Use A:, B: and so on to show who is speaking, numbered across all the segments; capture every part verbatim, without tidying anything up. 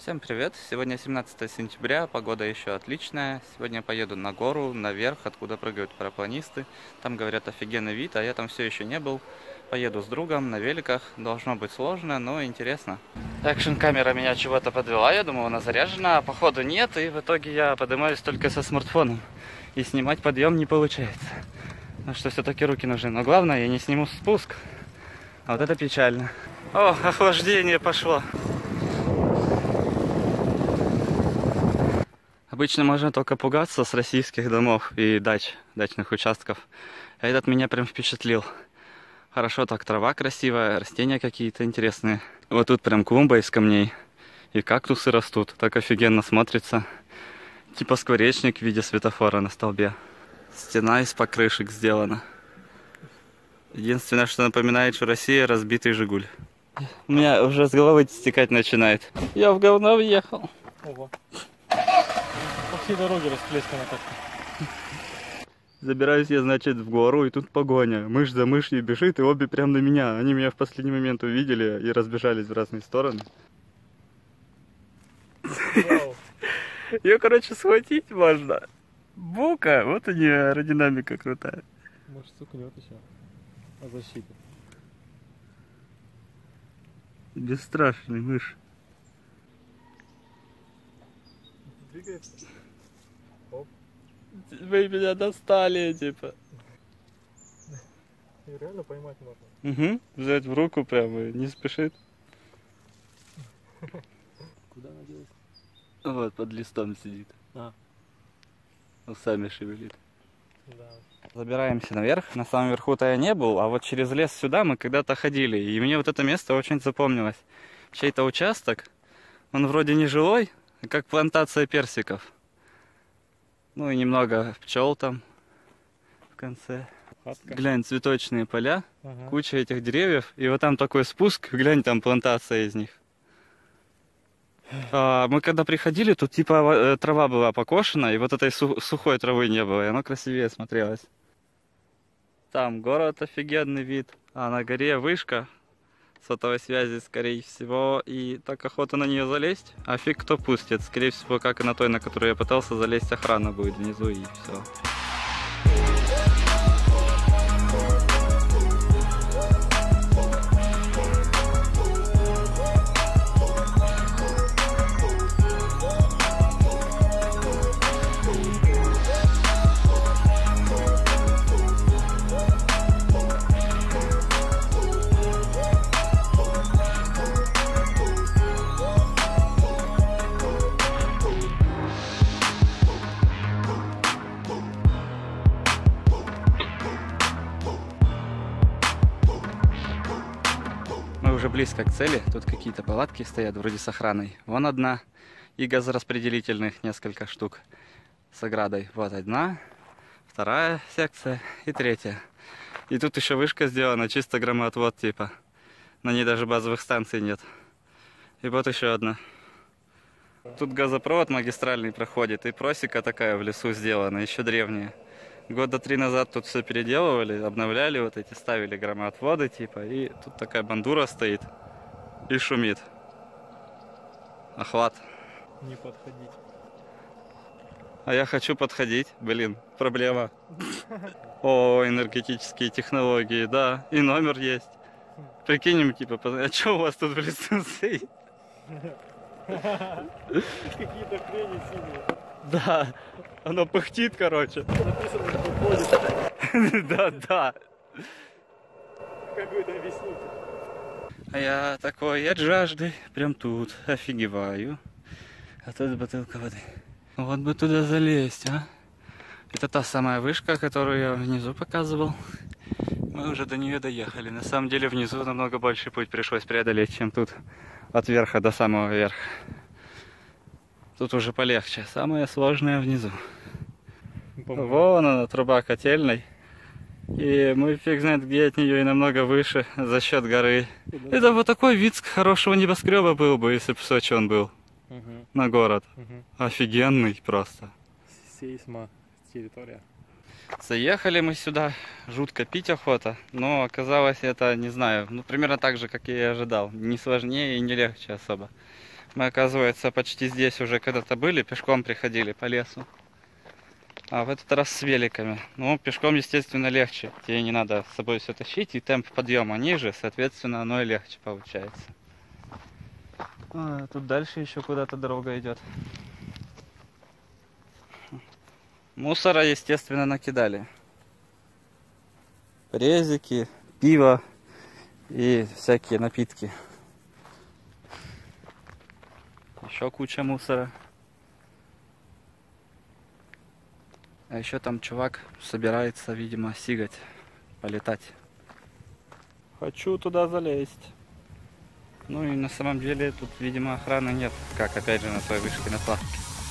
A: Всем привет! Сегодня семнадцатое сентября, погода еще отличная. Сегодня поеду на гору, наверх, откуда прыгают парапланисты. Там, говорят, офигенный вид, а я там все еще не был. Поеду с другом на великах. Должно быть сложно, но интересно. Экшн-камера меня чего-то подвела, я думал, она заряжена, а походу нет. И в итоге я поднимаюсь только со смартфоном. И снимать подъем не получается. Потому что все-таки руки нужны. Но главное, я не сниму спуск. А вот это печально. О, охлаждение пошло. Обычно можно только пугаться с российских домов и дач, дачных участков. А этот меня прям впечатлил. Хорошо так, трава красивая, растения какие-то интересные. Вот тут прям клумба из камней. И кактусы растут, так офигенно смотрится. Типа скворечник в виде светофора на столбе. Стена из покрышек сделана. Единственное, что напоминает, что Россия — разбитый Жигуль. У меня уже с головы стекать начинает. Я в говно въехал.
B: Ого. По всей дороге расплескано как-то.
A: Забираюсь я, значит, в гору, и тут погоня. Мышь за мышью бежит, и обе прям на меня. Они меня в последний момент увидели и разбежались в разные стороны. Ее, короче, схватить можно. Бука, вот у нее аэродинамика крутая.
B: Может, сукнет еще. О защите.
A: Бесстрашный мышь.
B: Двигается. Оп.
A: Вы меня достали, типа.
B: И реально поймать можно.
A: Угу, взять в руку прямо и не спешит.
B: Куда она делась?
A: Вот, под листом сидит.
B: А.
A: Усами шевелит.
B: Да.
A: Забираемся наверх. На самом верху-то я не был, а вот через лес сюда мы когда-то ходили. И мне вот это место очень запомнилось. Чей-то участок, он вроде не жилой, а как плантация персиков. Ну и немного пчел там в конце.
B: Хатка.
A: Глянь, цветочные поля,
B: Ага.
A: куча этих деревьев. И вот там такой спуск, глянь, там плантация из них. А, мы когда приходили, тут типа трава была покошена, и вот этой су- сухой травы не было, и оно красивее смотрелось. Там город, офигенный вид, а на горе вышка сотовой связи, скорее всего, и так охота на нее залезть, а фиг кто пустит. Скорее всего, как и на той, на которую я пытался залезть, охрана будет внизу, и все. Мы уже близко к цели. Тут какие-то палатки стоят, вроде с охраной. Вон одна. И газораспределительных несколько штук с оградой. Вот одна, вторая секция и третья. И тут еще вышка сделана, чисто громоотвод типа. На ней даже базовых станций нет. И вот еще одна. Тут газопровод магистральный проходит, и просека такая в лесу сделана, еще древняя. Года три назад тут все переделывали, обновляли вот эти, ставили громоотводы типа, и тут такая бандура стоит и шумит. Охват.
B: Не подходить.
A: А я хочу подходить, блин, проблема. О, энергетические технологии, да, и номер есть. Прикинем, типа, а что у вас тут в лесу стоит?
B: Какие-то хрени синие.
A: Да, оно пыхтит, короче.
B: Написано, что ходит.
A: Да, да.
B: Какой-то объяснитель.
A: А я такой от жажды, прям тут, офигеваю. А тут бутылка воды. Вот бы туда залезть, а. Это та самая вышка, которую я внизу показывал. Мы уже до нее доехали. На самом деле внизу намного больше путь пришлось преодолеть, чем тут. От верха до самого верха. Тут уже полегче. Самое сложное внизу.
B: По-моему.
A: Вон она, труба котельной. И мы фиг знает где от нее и намного выше за счет горы. Это вот такой вид хорошего небоскреба был бы, если бы в Сочи он был.
B: Угу.
A: На город.
B: Угу.
A: Офигенный просто.
B: Сейсма территория.
A: Заехали мы сюда, жутко пить охота, но оказалось это, не знаю, ну примерно так же, как я и ожидал. Не сложнее и не легче особо. Мы, оказывается, почти здесь уже когда-то были, пешком приходили по лесу. А в этот раз с великами. Ну, пешком, естественно, легче. Тебе не надо с собой все тащить, и темп подъема ниже, соответственно, оно и легче получается. А, тут дальше еще куда-то дорога идет. Мусора, естественно, накидали. Презики, пиво и всякие напитки. Еще куча мусора. А еще там чувак собирается, видимо, сигать, полетать. Хочу туда залезть. Ну и на самом деле тут, видимо, охраны нет, как опять же на той вышке на плавке.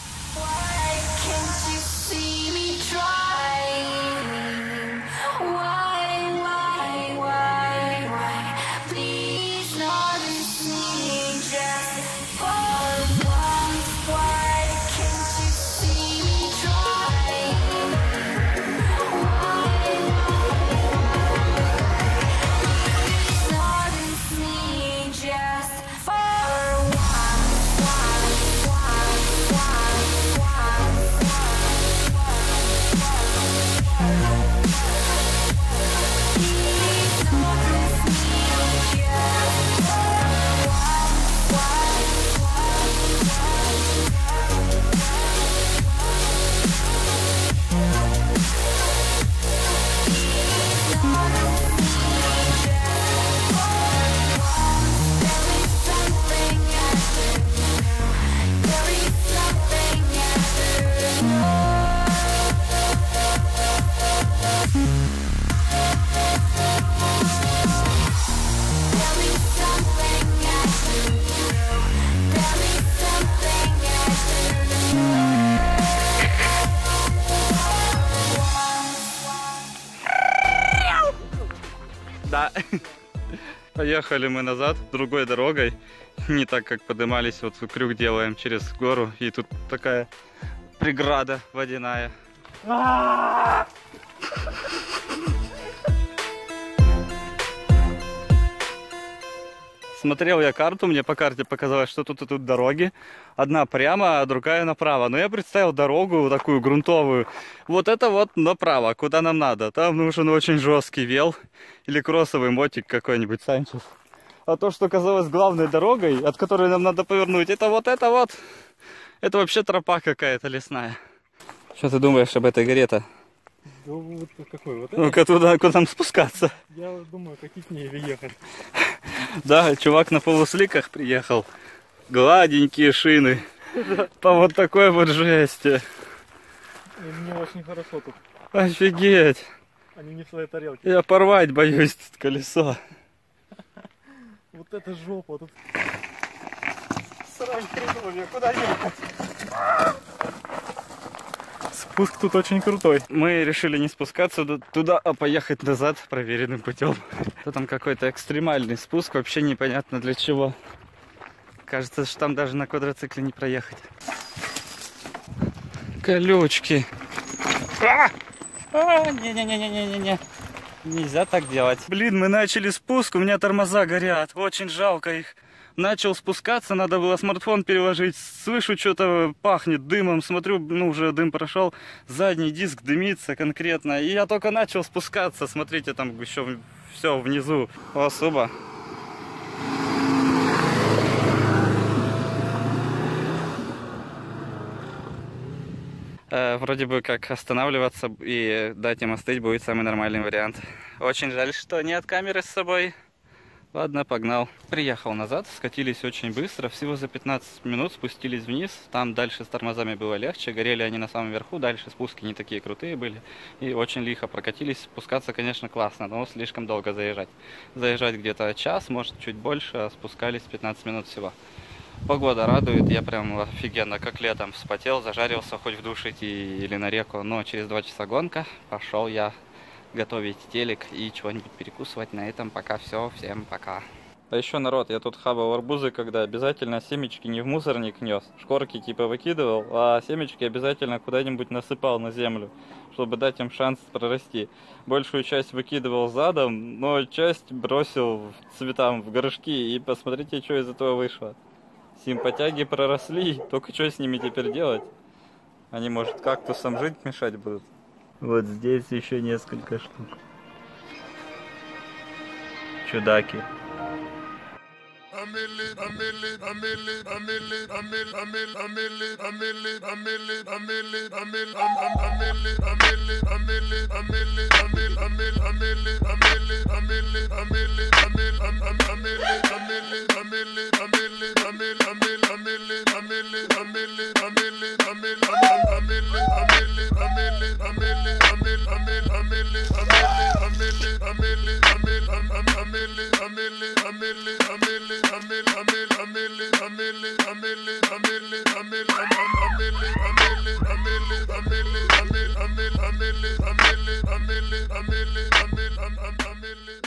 A: Да. Поехали мы назад другой дорогой. Не так, как поднимались. Вот крюк делаем через гору. И тут такая преграда водяная. Смотрел я карту, мне по карте показалось, что тут и тут дороги. Одна прямо, а другая направо. Но я представил дорогу такую грунтовую. Вот это вот направо, куда нам надо. Там нужен очень жесткий вел или кроссовый мотик какой-нибудь, Санчес. А то, что казалось главной дорогой, от которой нам надо повернуть, это вот это вот. Это вообще тропа какая-то лесная. Что ты думаешь об этой горе-то?
B: Да вот какой вот это?
A: Ну-ка туда, куда нам спускаться?
B: Я думаю, как и к ней ехать.
A: Да, чувак на полусликах приехал. Гладенькие шины. По вот такой вот жести.
B: И мне очень хорошо тут.
A: Офигеть.
B: Они не в своей тарелке.
A: Я порвать боюсь тут колесо.
B: Вот это жопа тут. Срань хреновья, куда ехать? Спуск тут очень крутой.
A: Мы решили не спускаться туда, а поехать назад проверенным путем. Тут там какой-то экстремальный спуск, вообще непонятно для чего. Кажется, что там даже на квадроцикле не проехать. Колючки. А! А! Не-не-не-не-не-не. Нельзя так делать. Блин, мы начали спуск, у меня тормоза горят. Очень жалко их. Начал спускаться, надо было смартфон переложить. Слышу, что-то пахнет дымом. Смотрю, ну уже дым прошел. Задний диск дымится конкретно. И я только начал спускаться. Смотрите, там еще все внизу. Особо. Э, вроде бы как останавливаться и дать им остыть будет самый нормальный вариант. Очень жаль, что нет камеры с собой. Ладно, погнал. Приехал назад, скатились очень быстро, всего за пятнадцать минут спустились вниз. Там дальше с тормозами было легче, горели они на самом верху, дальше спуски не такие крутые были. И очень лихо прокатились. Спускаться, конечно, классно, но слишком долго заезжать. Заезжать где-то час, может чуть больше, а спускались пятнадцать минут всего. Погода радует, я прям офигенно, как летом вспотел, зажарился, хоть в душ идти или на реку. Но через два часа гонка, пошел я готовить телек и чего-нибудь перекусывать. На этом пока все, всем пока. А еще, народ, я тут хавал арбузы, когда обязательно семечки не в мусорник нес, шкорки типа выкидывал, а семечки обязательно куда-нибудь насыпал на землю, чтобы дать им шанс прорасти. Большую часть выкидывал задом, но часть бросил цветам в горшки, и посмотрите, что из этого вышло. Симпатяги проросли, только что с ними теперь делать? Они, может, кактусам жить мешать будут? Вот здесь еще несколько штук. Чудаки.
C: I'm